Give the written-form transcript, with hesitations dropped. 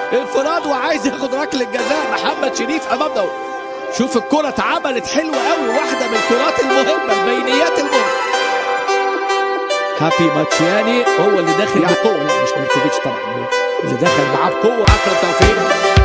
انفراد وعايز ياخد ركله جزاء. محمد شريف امامنا. شوف الكره اتعملت حلوه قوي، واحده من الكرات المهمه، البينيات المهمه. هابي ماتشياني هو اللي داخل بقوه. لا مش مرتضيش طبعا، اللي دخل معاه بقوه. اكرم توفيق